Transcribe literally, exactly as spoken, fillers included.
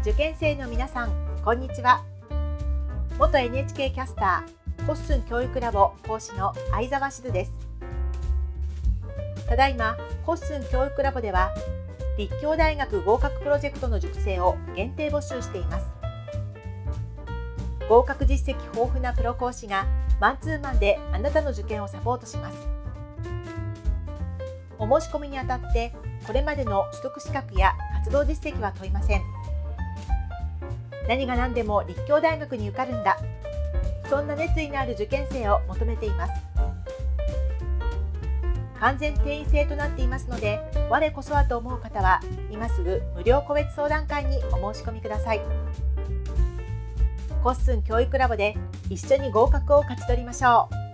受験生の皆さん、こんにちは。元 エヌエイチケー キャスター、コッスン教育ラボ講師の相沢しずです。ただいま、コッスン教育ラボでは、立教大学合格プロジェクトの塾生を限定募集しています。合格実績豊富なプロ講師がマンツーマンであなたの受験をサポートします。お申し込みにあたって、これまでの取得資格や活動実績は問いません。何が何でも立教大学に受かるんだ。そんな熱意のある受験生を求めています。完全定員制となっていますので、我こそはと思う方は、今すぐ無料個別相談会にお申し込みください。コッスン教育ラボで一緒に合格を勝ち取りましょう。